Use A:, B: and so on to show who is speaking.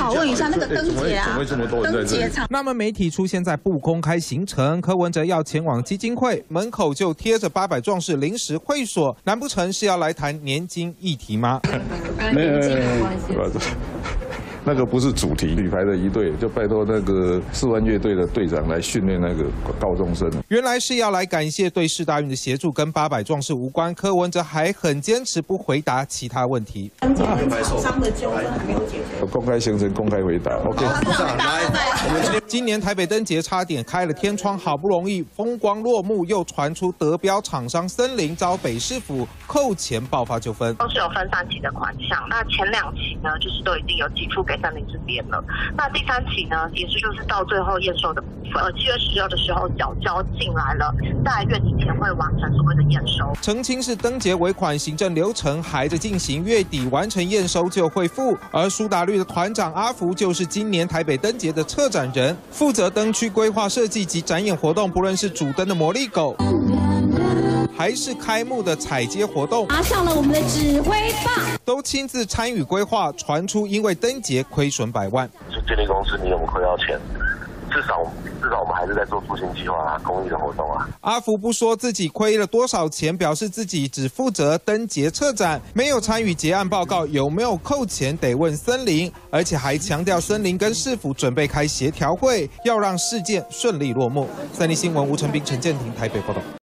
A: 拷问一下那个灯节啊，
B: 怎么会这么多人在这里？
C: 那么媒体出现在不公开行程，柯文哲要前往基金会门口就贴着800壮士临时会所，难不成是要来谈年金议题吗？
B: 没有关系。那个不是主题，女排的一队就拜托那个4万乐队的队长来训练那个高中生。
C: 原来是要来感谢对世大运的协助，跟800壮士无关。柯文哲还很坚持不回答其他问题。
A: 灯节跟厂商的纠纷还没有解决。
B: 公开行程，公开回答。OK。
C: 今年台北灯节差点开了天窗，好不容易风光落幕，又传出得标厂商森林遭北市府扣钱爆发纠纷。
D: 都是有分3期的款项，那前2期呢，就是都已经有给付给森林这边了。那第3期呢，也是就是到最后验收的部分，7月16的时候缴交进来了，在月底前会完成所谓的验收。
C: 澄清是灯节尾款行政流程还在进行，月底完成验收就会付。而苏打绿的团长阿福就是今年台北灯节的策展人，负责灯区规划设计及展演活动，不论是主灯的魔力狗，还是开幕的彩街活动，
A: 拿上了我们的指挥棒，
C: 都亲自参与规划。传出因为灯节亏损100万，
E: 是建立公司，你有没有亏到钱？至少我们还是在做复兴计划啊，公益的活动啊。
C: 阿福不说自己亏了多少钱，表示自己只负责灯节策展，没有参与结案报告，有没有扣钱得问森林，而且还强调森林跟市府准备开协调会，要让事件顺利落幕。3立新闻吴成斌、陈建廷台北报道。